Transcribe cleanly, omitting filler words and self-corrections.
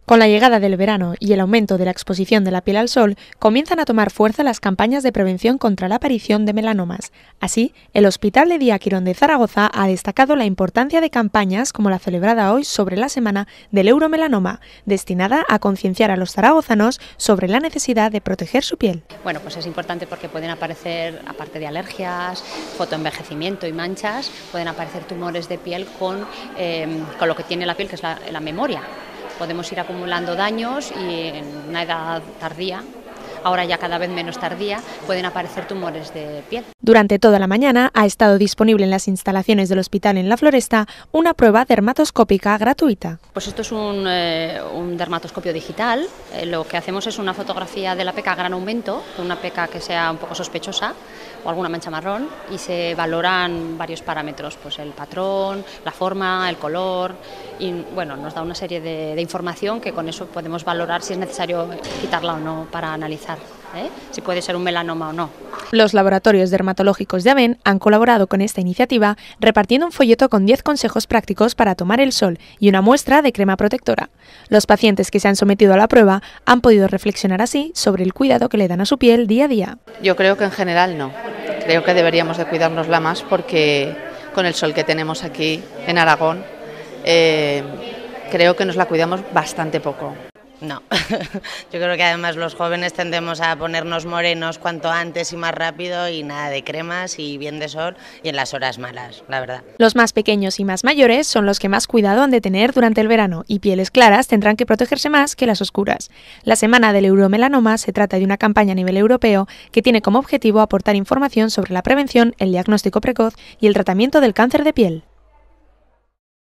Con la llegada del verano y el aumento de la exposición de la piel al sol, comienzan a tomar fuerza las campañas de prevención contra la aparición de melanomas. Así, el Hospital de Día Quirón de Zaragoza ha destacado la importancia de campañas como la celebrada hoy sobre la Semana del Euromelanoma, destinada a concienciar a los zaragozanos sobre la necesidad de proteger su piel. Bueno, pues es importante porque pueden aparecer, aparte de alergias, fotoenvejecimiento y manchas, pueden aparecer tumores de piel con lo que tiene la piel, que es la memoria. Podemos ir acumulando daños y en una edad tardía, ahora ya cada vez menos tardía, pueden aparecer tumores de piel. Durante toda la mañana ha estado disponible en las instalaciones del hospital en La Floresta una prueba dermatoscópica gratuita. Pues esto es un dermatoscopio digital. Lo que hacemos es una fotografía de la peca a gran aumento, una peca que sea un poco sospechosa o alguna mancha marrón, y se valoran varios parámetros, pues el patrón, la forma, el color, y bueno, nos da una serie de información que con eso podemos valorar si es necesario quitarla o no para analizar si puede ser un melanoma o no. Los laboratorios dermatológicos de AVEN han colaborado con esta iniciativa repartiendo un folleto con 10 consejos prácticos para tomar el sol y una muestra de crema protectora. Los pacientes que se han sometido a la prueba han podido reflexionar así sobre el cuidado que le dan a su piel día a día. Yo creo que en general no. Creo que deberíamos de cuidárnosla más porque con el sol que tenemos aquí en Aragón creo que nos la cuidamos bastante poco. No, yo creo que además los jóvenes tendemos a ponernos morenos cuanto antes y más rápido y nada de cremas y bien de sol y en las horas malas, la verdad. Los más pequeños y más mayores son los que más cuidado han de tener durante el verano y pieles claras tendrán que protegerse más que las oscuras. La Semana del Euromelanoma se trata de una campaña a nivel europeo que tiene como objetivo aportar información sobre la prevención, el diagnóstico precoz y el tratamiento del cáncer de piel.